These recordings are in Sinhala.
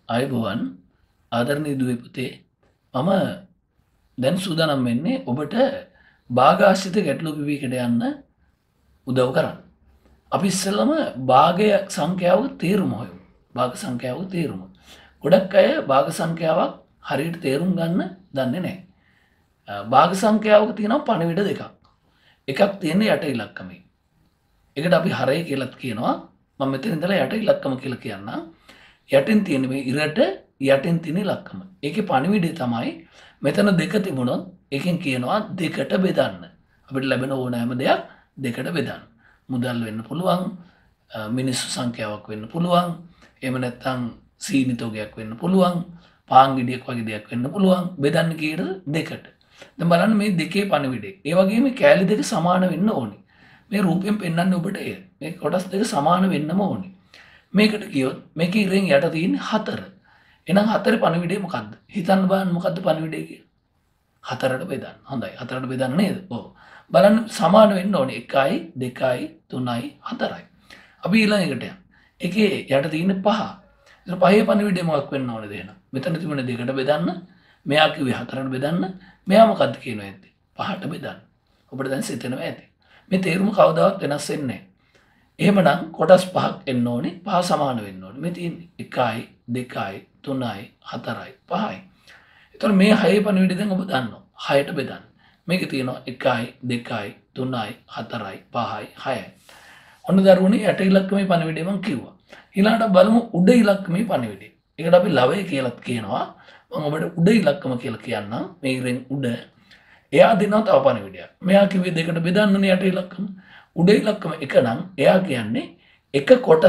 ආයුබෝවන් ආදරණීය දුවේ පුතේ මම දැන් සූදානම් වෙන්නේ ඔබට භාගාශ්‍රිත ගැටලු කිවීකට යන්න උදව් කරන්න. අපි ඉස්සෙල්ලම භාගය සංඛ්‍යාවක තේරුම හොයමු. භාග සංඛ්‍යාවක තේරුම. ගොඩක් අය භාග සංඛ්‍යාවක් හරියට තේරුම් ගන්න දන්නේ නැහැ. භාග සංඛ්‍යාවක තියෙනවා පණිවිඩ දෙකක්. එකක් තියෙන්නේ යට ඉලක්කමේ. ඒකට අපි හරය කියලාත් කියනවා. මම මෙතන ඉඳලා යට ඉලක්කම කියලා කියන්නම්. යටින් තියෙන මේ ඉරට යටින් තියෙන ඉලක්කම. ඒකේ පණිවිඩය තමයි මෙතන දෙක තිබුණොත් එකෙන් කියනවා දෙකට බෙදන්න. අපිට ලැබෙන ඕනෑම දෙයක් දෙකට බෙදන්න. මුදල් වෙන්න පුළුවන්, මිනිස්සු සංඛ්‍යාවක් වෙන්න පුළුවන්, එහෙම නැත්නම් සීනි තොගයක් වෙන්න පුළුවන්, පාන් ගෙඩියක් වගේ දෙයක් වෙන්න පුළුවන්. බෙදන්න කීයටද? දෙකට. දැන් බලන්න මේ දෙකේ පණිවිඩය. ඒ වගේම කෑලි දෙක සමාන වෙන්න ඕනේ. මේ රූපයෙන් පෙන්වන්නේ ඔබට එය. මේ කොටස් දෙක සමාන වෙන්නම ඕනේ. මේකට කියොත් මේකේ ඉරෙන් යට තියෙන්නේ 4. එහෙනම් 4 පණිවිඩය මොකද්ද? හිතන්න බලන්න මොකද්ද පණිවිඩය කියලා. 4ට බෙදන්න. හොඳයි. 4ට බෙදන්න නේද? ඔව්. බලන්න සමාන වෙන්න ඕනේ. 1යි 2යි 3යි 4යි. අපි ඊළඟට යමු. ඒකේ යට තියෙන්නේ 5. ඒතර 5 පණිවිඩය මොකක් වෙන්න ඕනේද එහෙනම්? මෙතන තිබුණේ 2ට බෙදන්න. මෙයා කිව්වේ 4ට බෙදන්න. මෙයා මොකද්ද කියනවා ඇත්තේ? 5ට බෙදන්න. ඔබට දැන් සිතෙනවා ඇති. මේ තේරුම කවදාවත් වෙනස් වෙන්නේ නැහැ. එහෙමනම් කොටස් 5ක් එන්න ඕනේ. 5 සමාන වෙන්න ඕනේ. මේ තියෙන්නේ 1යි 2යි 3යි 4යි 5යි. ඒතර මේ 6 පණිවිඩය දැන් ඔබ දන්නවා. 6ට බෙදන්න. මේක තියෙනවා 1යි 2යි 3යි 4යි 5යි 6යි. ඔන්න දරුවනේ යට ඉලක්කමේ පණිවිඩය මම කිව්වා. ඊළඟට බලමු උඩ ඉලක්කමේ පණිවිඩය. ඒකට අපි ලවය කියලාත් කියනවා. මම ඔබට උඩ ඉලක්කම කියලා කියන්නම්. මේ ඉරෙන් උඩ. එයා දෙනවා තව පණිවිඩයක්. මෙයා කිව්වේ දෙකට බෙදන්නනේ යට ඉලක්කම. උඩ ඉලක්කම එක නම් එයා කියන්නේ එක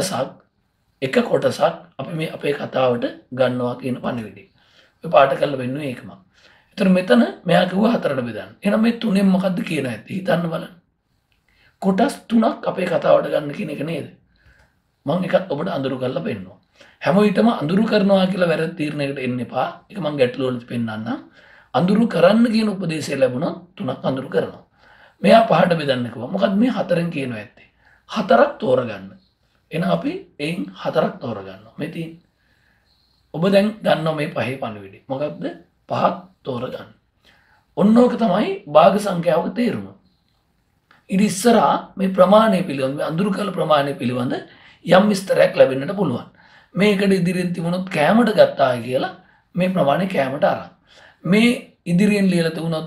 කොටසක් අපි මේ අපේ කතාවට ගන්නවා කියන පණිවිඩය. ඔය පාඩ කරලා වෙන්නේ ඒකම. ඒතර මෙතන මෙයා කිව්වා 4ට බෙදන්න. එහෙනම් මේ තුනෙන් මොකද්ද කියන ඇත්ත හිතන්න බලන්න. කොටස් 3ක් අපේ කතාවට ගන්න කියන එක නේද? මම එකක් ඔබට අඳුරු කරලා පෙන්නනවා. හැම විටම අඳුරු කරනවා කියලා වැරදි තීරණයකට එන්න එපා. ඒක මම ගැටලුව වලට පෙන්නන්නම්. අඳුරු කරන්න කියන උපදේශය ලැබුණොත් 3ක් අඳුරු කරනවා. මෙයා 5ට බෙදන්න කිව්වා. මොකද මේ 4න් කියනවා ඇත්තේ. 4ක් තෝරගන්න. එහෙනම් අපි එයින් 4ක් තෝරගන්නවා. මේ තියෙන්නේ. ඔබ දැන් දන්නවා මේ 5 පණිවිඩය. මොකක්ද? 5ක් තෝරගන්න. ඔන්නෝක තමයි භාග සංඛ්‍යාවක තේරුම. ඊට ඉස්සරහා මේ ප්‍රමාණය පිළිබඳ මේ අඳුරු කළ ප්‍රමාණය පිළිබඳ යම් විස්තරයක් ලැබෙන්නට පුළුවන්. මේකට ඉදිරියෙන් තිබුණොත් කෑමට ගත්තායි කියලා මේ ප්‍රමාණය කෑමට අරන්. මේ ඉදිරියෙන් ලියලා තිබුණොත්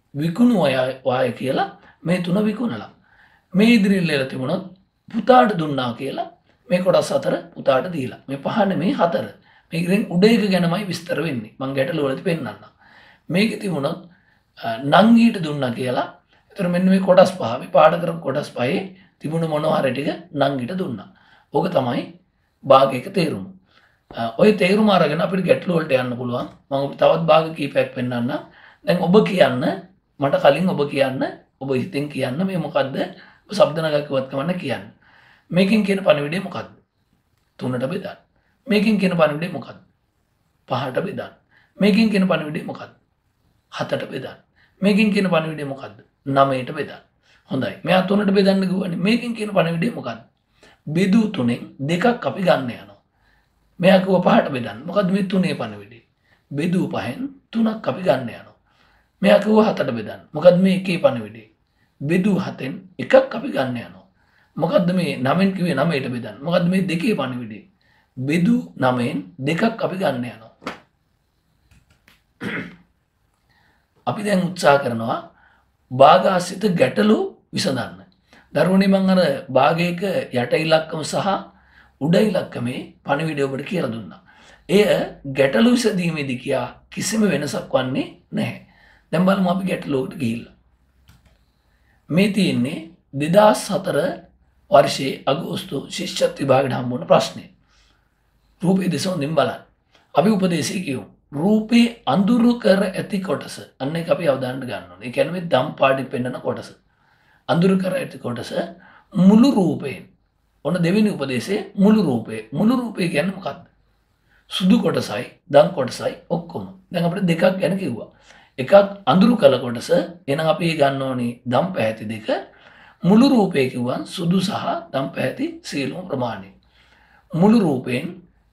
විකුණුවාය කියලා මේ 3 විකුණලා. මේ ඉදිරියෙන් ලියලා තිබුණොත් පුතාට දුන්නා කියලා මේ කොටස් 4 පුතාට දීලා. මේ 5 නෙමේ 4. මේ ඉතින් උඩ එක ගැනමයි විස්තර වෙන්නේ. මම ගැටලුව වලදී පෙන්නන්නම්. මේකේ තිබුණොත් නංගීට දුන්නා කියලා. ඒතර මෙන්න මේ කොටස් 5 මේ පාඩ කරපු කොටස් 5 තිබුණ මොනවා හරි ටික නංගීට දුන්නා. ඕක තමයි භාගයක තේරුම. ඔය තේරුම අරගෙන අපිට ගැටලුව වලට යන්න පුළුවන්. මම තවත් භාග කීපයක් පෙන්නන්නම්. දැන් ඔබ කියන්න මට කලින් ඔබ කියන්න ඔබ හිතෙන් කියන්න මේ මොකද්ද? ඔබ શબ્ද නගක් කිව්වත් කමන්න කියන්න. මේකෙන් කියන පණිවිඩය මොකද්ද? 3ට බෙදන්න. මේකෙන් කියන පණිවිඩය මොකද්ද? 5ට බෙදන්න. මේකෙන් කියන පණිවිඩය මොකද්ද? 7ට බෙදන්න. මේකෙන් කියන පණිවිඩය මොකද්ද? 9ට බෙදන්න. හොඳයි. මෙයා 3ට බෙදන්න කිව්වනේ. මේකෙන් කියන පණිවිඩය මොකද්ද? බෙදූ 3න් දෙකක් අපි ගන්න යනවා. මෙයා කිව්වා 5ට බෙදන්න. මොකද්ද මේ 3ේ පණිවිඩය? බෙදූ 5න් 3ක් අපි ගන්න යනවා. මෙයා කිව්වා 7ට බෙදන්න. මොකද්ද මේ එකේ පණිවිඩය? බෙදූ 7න් එකක් අපි ගන්න යනවා. මොකද්ද මේ 9න් කිව්වේ 9ට බෙදන්න. මොකද්ද මේ දෙකේ පණිවිඩය? බෙදූ 9න් දෙකක් අපි ගන්න යනවා. අපි දැන් උත්සාහ කරනවා භාගාශ්‍රිත ගැටලු විසඳන්න. දරුවනේ මම අර භාගයක යට ඉලක්කම සහ උඩ ඉලක්කමේ පණිවිඩය ඔබට කියලා දුන්නා. එය ගැටලු විසඳීමේදී කියා කිසිම වෙනසක් වන්නේ නැහැ. දැන් බලමු අපි ගැටලුවකට ගිහිල්ලා. මේ තියෙන්නේ 2004 වර්ෂයේ අගෝස්තු ශිෂ්‍යත්ව විභාගයට හම්බුන ප්‍රශ්නේ. රූපේ දෙස හොඳින් බලන්න. අපි උපදේශය කියමු. රූපේ අඳුරු කර ඇති කොටස. අන්න ඒක අපි අවධානයට ගන්න ඕනේ. ඒ කියන්නේ මේ දම් පාඩි පෙන්නන කොටස. අඳුරු කර ඇති කොටස මුළු රූපයෙන්. ඔන්න දෙවෙනි උපදේශයේ මුළු රූපේ. මුළු රූපේ කියන්නේ මොකක්ද? සුදු කොටසයි දම් කොටසයි ඔක්කොම. දැන් අපිට දෙකක් ගැන කිව්වා. එකක් අඳුරු කළ කොටස. එහෙනම් අපි ගන්න ඕනේ දම් පැහැති දෙක. මුළු රූපේ කිව්වන් සුදු සහ දම් පැහැති සියලුම ප්‍රමාණය. මුළු රූපයෙන්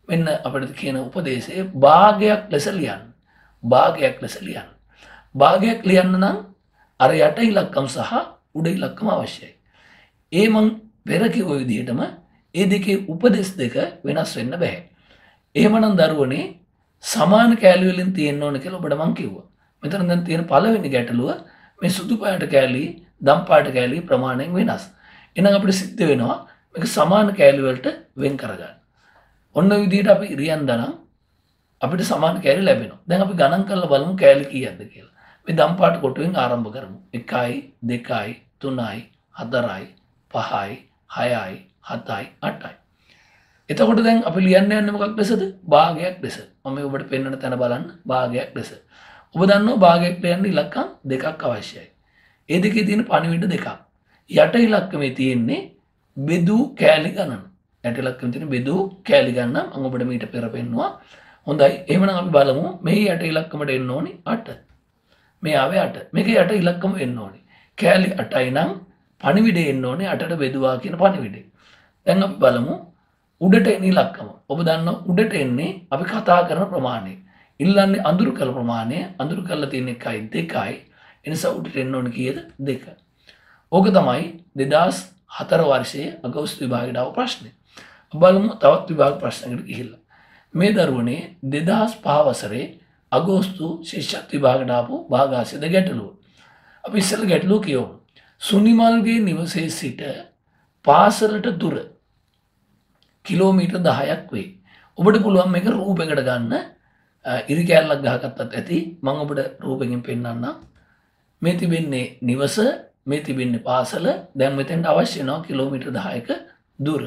මෙන්න අපිට කියන උපදේශයේ භාගයක් ලෙස ලියන්න. භාගයක් ලෙස ලියන්න. භාගයක් ලියන්න නම් අර යට ඉලක්කම් සහ උඩ ඉලක්කම අවශ්‍යයි. ඒ මං පෙර කිව්ව විදිහටම ඒ දෙකේ උපදේශ දෙක වෙනස් වෙන්න බෑ. එහෙමනම් දරුවනේ සමාන කෑලි වලින් තියෙන්න ඕන කියලා ඔබට මං කිව්වා. මෙතන දැන් තියෙන පළවෙනි ගැටලුව මේ සුදු පාට කෑලි දම් පාට කෑලි ප්‍රමාණයෙන් වෙනස්. එහෙනම් අපිට සිද්ධ වෙනවා මේක සමාන කෑලි වලට වෙන් කරගන්න. ඔන්න විදිහට අපි රියන්දනම් අපිට සමාන කෑලි ලැබෙනවා. දැන් අපි ගණන් කරලා බලමු කෑලි කීයක්ද කියලා. මේ දම් පාට කොටුවෙන් ආරම්භ කරමු. 1යි 2යි 3යි 4යි 5යි 6යි 7යි 8යි. එතකොට දැන් අපි ලියන්න යන්නේ මොකක් ලෙසද? භාගයක් ලෙස. මම ඔබට පෙන්වන තැන බලන්න භාගයක් ලෙස. ඔබ දන්නවා භාගයක් ලියන්න ඉලක්කම් දෙකක් අවශ්‍යයි. ඒ දෙකේ තියෙන පණිවිඩ දෙකක්. යට ඉලක්කමේ තියෙන්නේ බෙදූ කෑලි ගණන. යට ඉලක්කමේ තියෙන බෙදූ කෑලි ගණන මම ඔබට මීට පෙර පෙන්නුවා. හොඳයි. එහෙමනම් අපි බලමු මේ යට ඉලක්කමට එන්න ඕනි 8. මේ ආවේ 8. මේක යට ඉලක්කම එන්න ඕනි. කෑලි 8යි නම් පණිවිඩය එන්න ඕනේ 8ට බෙදුවා කියන පණිවිඩය. දැන් අපි බලමු උඩට එන ඉලක්කම. ඔබ දන්නවා උඩට එන්නේ අපි කතා කරන ප්‍රමාණය. ඉල්ලන්නේ අඳුරු කළ ප්‍රමාණය. අඳුරු කරලා තියෙන 1යි 2යි. ඒ නිසා උඩට එන්න ඕනේ කීයද? 2. ඕක තමයි 2004 වර්ෂයේ අගෝස්තු විභාගයට ආව ප්‍රශ්නේ. අපි බලමු තවත් විභාග ප්‍රශ්නයකට ගිහිල්ලා. මේ දරුවනේ 2005 වසරේ අගෝස්තු ශිෂ්‍යත්ව විභාගයට ආපු භාගාසිත ගැටලුව. අපි ඉස්සෙල්ලා ගැටලුව කියවමු. සුනිමල්ගේ නිවසේ සිට පාසලට දුර කිලෝමීටර් 10ක් වේ. ඔබට පුළුවන් මේක රූපයකට ගන්න. ඉරි කැලලක් ගහගත්තත් ඇති. මම ඔබට රූපකින් පෙන්නන්නම්. මේ තිබෙන්නේ නිවස, මේ තිබෙන්නේ පාසල. දැන් මෙතෙන්ට අවශ්‍ය වෙනවා කිලෝමීටර් 10ක දුර.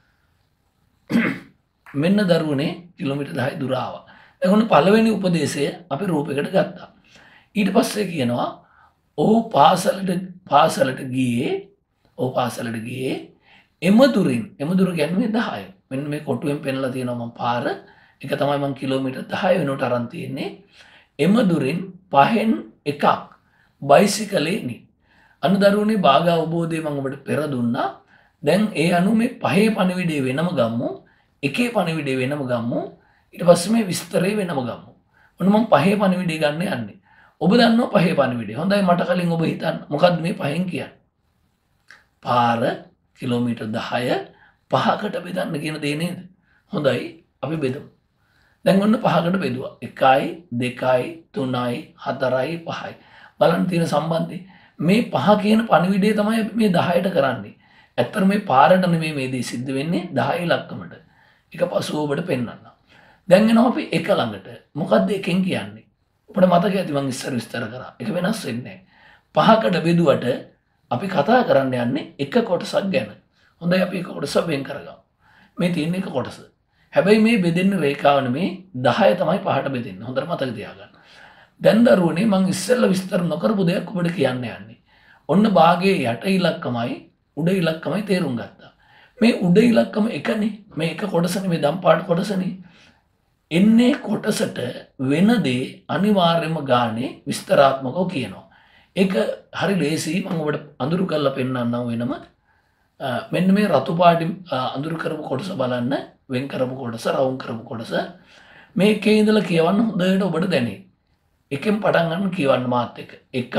මෙන්න දරුවනේ කිලෝමීටර් 10 දුර ආවා. එතකොට පළවෙනි උපදේශය අපි රූපයකට ගත්තා. ඊට පස්සේ කියනවා ඔහු පාසලට ගියේ එම දුරින් දුර කියන්නේ 10. මෙන්න මේ කොටුවෙන් පෙන්ලා තියෙනවා මම පාර. ඒක තමයි මම කිලෝමීටර් 10 වෙනුවට අරන් තියෙන්නේ. එම දුරින් පහෙන් එකක් බයිසිකලේනි. අනුදරුවනේ භාග අවබෝධය මම ඔබට පෙර දුන්නා. දැන් ඒ අනුව මේ පහේ පණිවිඩය වෙනම ගමු. එකේ පණිවිඩය වෙනම ගමු. ඊට පස්සේ මේ විස්තරය වෙනම ගමු. ඔන්න මම පහේ පණිවිඩය ගන්න යන්නේ. ඔබ දන්නවා පහේ පණිවිඩය. හොඳයි මට කලින් ඔබ හිතන්න. මොකද්ද මේ පහෙන් කියන්නේ? පාර කිලෝමීටර් 10 පහකට බෙදන්න කියන දේ නේද? හොඳයි අපි බෙදමු. දැන් ඔන්න පහකට බෙදුවා. 1යි 2යි 3යි 4යි 5යි. බලන්න තියෙන සම්බන්ධය. මේ පහ කියන පණිවිඩය තමයි අපි මේ 10ට කරන්නේ. ඇත්තට මේ පාරට නෙමෙයි මේ දේ සිද්ධ වෙන්නේ 10 ඉලක්කමට. ඒක පසුව ඔබට පෙන්වන්නම්. දැන් එනවා අපි 1 ළඟට. මොකද්ද එකෙන් කියන්නේ? ඔබට මතක ඇති මම ඉස්සර විස්තර කරා. ඒක වෙනස් වෙන්නේ නැහැ. 5කට බෙදුවට අපි කතා කරන්න යන්නේ එක කොටසක් ගැන. හොඳයි අපි එක කොටසක් වෙන් කරගමු. මේ තියෙන එක කොටස. හැබැයි මේ බෙදෙන්න රේඛාව නෙමේ 10 තමයි 5ට බෙදෙන්නේ. හොඳට මතක තියාගන්න. දැන් දරුවනේ මම ඉස්සෙල්ලා විස්තර නොකරපු දෙයක් ඔබට කියන්න යන්නේ. ඔන්න භාගයේ යට ඉලක්කමයි උඩ ඉලක්කමයි තේරුම් ගත්තා. මේ උඩ ඉලක්කම එකනේ. මේ එක කොටසනේ මේ දම් පාට කොටසනේ. එන්නේ කොටසට වෙන දේ අනිවාර්යයෙන්ම ගානේ විස්තරාත්මකව කියනවා. ඒක හරි ලේසි. මම ඔබට අඳුරු කරලා පෙන්නන්නම් වෙනම. මෙන්න මේ රතු පාටින් අඳුරු කරපු කොටස බලන්න. වෙන් කරපු කොටස, රවුම් කරපු කොටස. මේකේ ඉඳලා කියවන්න හොඳට ඔබට දැනේ. එකෙන් පටන් ගන්න කියවන්න මාත් එක්ක. එකක්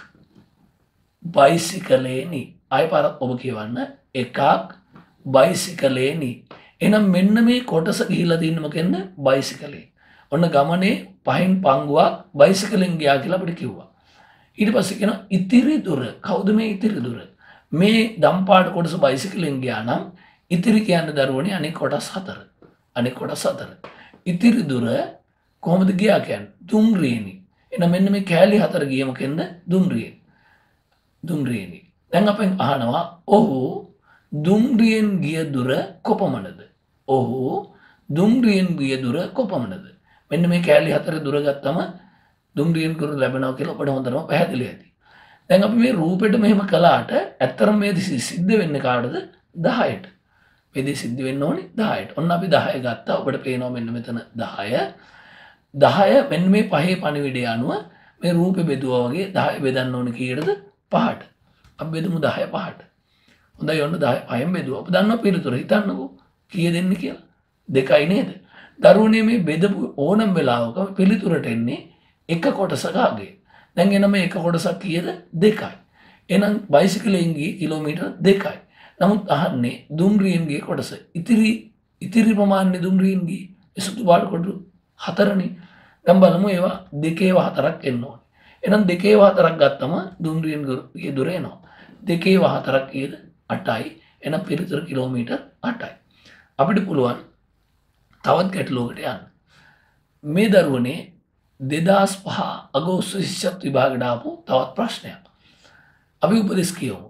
බයිසිකලේනි. ආයෙ පාරක් ඔබ කියවන්න. එකක් බයිසිකලේනි. එහෙනම් මෙන්න මේ කොටස ගිහිලා තින්නේ මොකෙන්ද? බයිසිකලේ. ඔන්න ගමනේ පහෙන් පංගුවක් බයිසිකලෙන් ගියා කියලා අපිට කිව්වා. ඊට පස්සේ කියනවා ඉතිරි දුර. කවුද මේ ඉතිරි දුර? මේ දම්පාට කොටස බයිසිකලෙන් ගියා නම් ඉතිරි කියන්නේ දරුවනේ අනෙක් කොටස් 4. අනෙක් කොටස් 4. ඉතිරි දුර කොහොමද ගියා කියන්නේ? දුම්රියනි. එහෙනම් මෙන්න මේ කෑලි 4 ගියේ මොකෙන්ද? දුම්රියනි. දැන් අපෙන් අහනවා ඔහු දුම්රියෙන් ගිය දුර කොපමණද? ඔහු දුම්රියෙන් ගිය දුර කොපමණද? මෙන්න මේ කෑලි 4 දුර ගත්තම දුම්රියෙන් දුර ලැබෙනවා කියලා ඔබට හොඳටම පැහැදිලි ඇති. දැන් අපි මේ රූපෙට මෙහෙම කළාට ඇත්තරම මේ සිද්ධ වෙන්නේ කාටද? 10ට. මේ දේ සිද්ධ වෙන්න ඕනේ 10ට. ඔන්න අපි 10 ගත්තා. ඔබට පේනවා මෙන්න මෙතන 10. 10 මෙන්න මේ පහේ පණිවිඩය අනුව මේ රූපෙ බෙදුවා වගේ 10 බෙදන්න ඕනේ කීයටද? 5ට. අපි බෙදමු 10 5ට. හොඳයි ඔන්න 10 5න් බෙදුවා. ඔබ දන්නවා පිළිතුර හිතන්නකෝ. කීය දෙන්නේ කියලා? 2යි නේද? දරුවනේ මේ බෙදපු ඕනම වෙලාවක පිළිතුරට එන්නේ එක කොටසක අගය. දැන් එන මේ එක කොටසක් කීයද? 2යි. එහෙනම් බයිසිකලෙන් ගියේ කිලෝමීටර් 2යි. නමුත් අහන්නේ දුම්රියෙන් ගියේ කොටස. ඉතිරි ප්‍රමාණය දුම්රියෙන් ගියේ සුදු පාට කොටු 4නේ. දැන් බලමු ඒවා 2/4ක් එන්න ඕනේ. එහෙනම් 2/4ක් ගත්තම දුම්රියෙන් ගියේ දුර එනවා. 2/4ක් කීයද? 8යි. එහෙනම් පිළිතුර කිලෝමීටර් 8යි. අපිට පුළුවන් තවත් ගැටලුවකට යන්න. මේ දරුවනේ 2005 අගෝස්තු ශිෂ්‍යත්ව විභාගයට ආපු තවත් ප්‍රශ්නයක්. අපි උපදෙස් කියමු.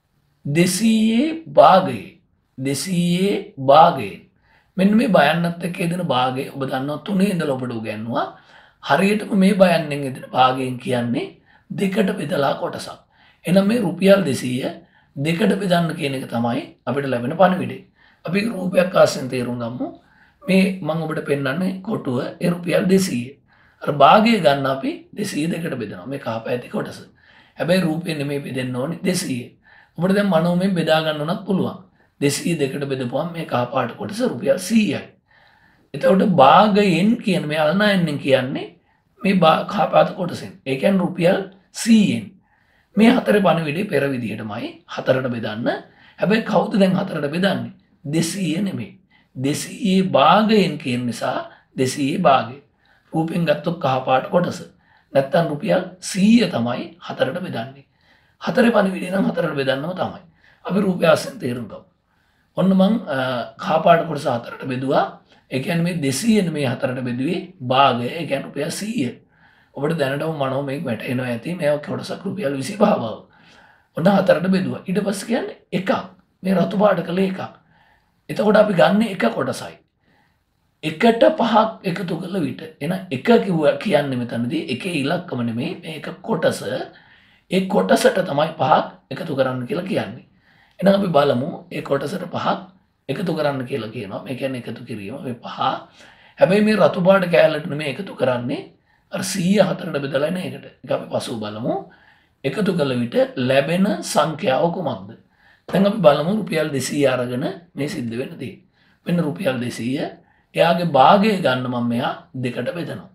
200 භාගයේ මෙන්න මේ බයන්නත් එක්ක එදෙන භාගය ඔබ දන්නවා 3 ඉඳලා ඔබට උගන්වුවා. හරියටම මේ බයන්නෙන් එදෙන භාගයෙන් කියන්නේ දෙකට බෙදලා කොටසක්. එහෙනම් මේ රුපියල් 200 දෙකට බෙදන්න කියන එක තමයි අපිට ලැබෙන පණිවිඩය. අපි රූපයක් ආසෙන් තේරුම් ගමු. මේ මම ඔබට පෙන්නන්නේ කොටුව ඒ රුපියල් 200. අර භාගය ගන්න අපි 200 දෙකට බෙදනවා. මේ කහ පැති කොටස. හැබැයි රූපේ නෙමෙයි බෙදෙන්න ඕනේ 200. ඔබට දැන් මනෝමයෙන් බෙදා ගන්න උනත් පුළුවන්. 200 දෙකට බෙදපුවම මේ කහ පාට කොටස රුපියල් 100යි. එතකොට භාගයෙන් කියන මේ අලනයන්ෙන් කියන්නේ මේ කහ පාට කොටසෙන්. ඒ කියන්නේ රුපියල් 100ෙන්. මේ හතරේ පණිවිඩේ පෙර විදිහටමයි හතරට බෙදන්න. හැබැයි කවුද දැන් හතරට බෙදන්නේ? 200 නෙමෙයි. 200 භාගයෙන් කියන නිසා 200 භාගය. රූපෙන් ගත්තොත් කහ පාට කොටස. නැත්තම් රුපියල් 100 තමයි හතරට බෙදන්නේ. හතරේ පණිවිඩය නම් හතරට බෙදන්නම තමයි. අපි රූපය ආසෙන් තේරුම් ගමු. ඔන්න මං කහ පාට කොටස හතරට බෙදුවා. ඒ කියන්නේ මේ 200 මේ හතරට බෙදුවේ භාගය. ඒ කියන්නේ රුපියල් 100. ඔබට දැනටම මනෝමයෙන් වැටෙනවා ඇති මේ කොටසක් රුපියල් 25 බව. ඔන්න හතරට බෙදුවා. ඊට පස්සේ කියන්නේ එකක්. මේ රතු පාට කළේ එකක්. එතකොට අපි ගන්න එක කොටසයි. එකට පහක් එකතු කළ විට එන එක කියන්නේ මෙතනදී එකේ ඉලක්කම නෙමෙයි මේක කොටස. ඒ කොටසට තමයි පහක් එකතු කරන්න කියලා කියන්නේ. එහෙනම් අපි බලමු ඒ කොටසට පහක් එකතු කරන්න කියලා කියනවා. මේ කියන්නේ එකතු කිරීම මේ පහ. හැබැයි මේ රතු පාට කෑල්ලට නෙමෙයි එකතු කරන්නේ. අර 100 හතරට බෙදලා එන එකට. ඒක අපි පසුව බලමු. එකතු කළ විට ලැබෙන සංඛ්‍යාව කුමක්ද? දැන් අපි බලමු රුපියල් 200 අරගෙන මේ සිද්ධ වෙන දේ. මෙන්න රුපියල් 200 එයාගේ භාගය ගන්න මම මෙයා දෙකට බෙදනවා.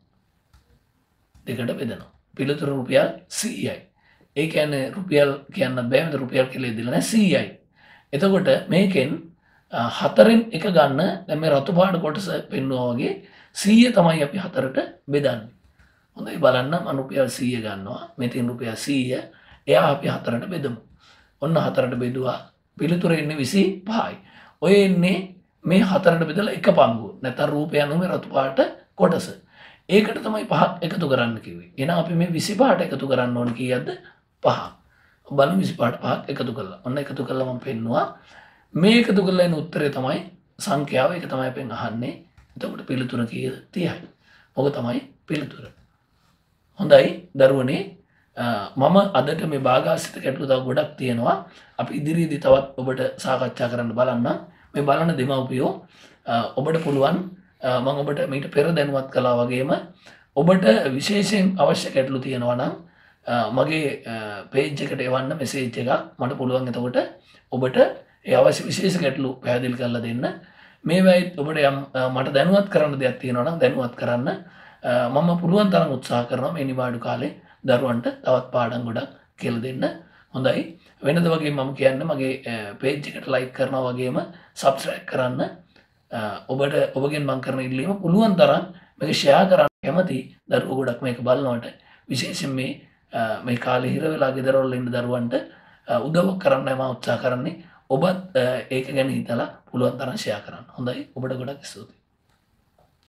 දෙකට බෙදනවා. පිළිතුර රුපියල් 100යි. ඒ කියන්නේ රුපියල් කියන්න බෑ මෙතන රුපියල් කියලා දෙලා නැහැ 100යි. එතකොට මේකෙන් හතරෙන් එක ගන්න දැන් මේ රතු පාට කොටස පෙන්වුවා වගේ 100 තමයි අපි හතරට බෙදන්නේ. හොඳයි බලන්න මම රුපියල් 100 ගන්නවා. මේ තියෙන රුපියල් 100 එයා අපි හතරට බෙදමු. ඔන්න හතරට බෙදුවා. පිළිතුර එන්නේ 25යි. ඔය එන්නේ මේ හතරට බෙදලා එක පංගුව. නැත්නම් රූපය අනුව රතු පාට කොටස. ඒකට තමයි පහක් එකතු කරන්න කිව්වේ. එහෙනම් අපි මේ 25ට එකතු කරන්න ඕන කීයක්ද? 5ක්. බලමු 25ට පහක් එකතු කළා. ඔන්න එකතු කළා මම පෙන්නුවා. මේ එකතු කළා එන උත්තරේ තමයි සංඛ්‍යාව. ඒක තමයි අපෙන් අහන්නේ. එතකොට පිළිතුර කීයද? 30යි. ඔක තමයි පිළිතුර. හොඳයි දරුවනේ මම අදට මේ භාගාසිත ගැටලු තව ගොඩක් තියෙනවා. අපි ඉදිරියේදී තවත් ඔබට සාකච්ඡා කරන්න බලන්න. මේ බලන දෙමව්පියෝ ඔබට පුළුවන් මම ඔබට මීට පෙර දැනුවත් කළා වගේම ඔබට විශේෂයෙන් අවශ්‍ය ගැටලු තියෙනවා නම් මගේ පේජ් එකට එවන්න මෙසේජ් එකක් මට පුළුවන් එතකොට ඔබට ඒ අවශ්‍ය විශේෂ ගැටලු පැහැදිලි කරලා දෙන්න. මේ වෙයි ඔබට යම් මට දැනුවත් කරන්න දෙයක් තියෙනවා නම් දැනුවත් කරන්න මම පුළුවන් තරම් උත්සාහ කරනවා මේ නිවාඩු කාලේ දරුවන්ට තවත් පාඩම් ගොඩක් කියලා දෙන්න. හොඳයි වෙනද වගේ මම කියන්නේ මගේ පේජ් එකට ලයික් කරනවා වගේම සබ්ස්ක්‍රයිබ් කරන්න. ඔබට ඔබගෙන් මම කරන ඉල්ලීම පුළුවන් තරම් මේක ෂෙයා කරන්න කැමති දරුවෝ ගොඩක් මේක බලනවට විශේෂයෙන් මේ කාලේ හිර වෙලා ගෙදරවල ඉන්න දරුවන්ට උදව් කරන්නයි මම උත්සාහ කරන්නේ. ඔබත් ඒක ගැන හිතලා පුළුවන් තරම් ෂෙයා කරන්න. හොඳයි ඔබට ගොඩක් ස්තුතියි.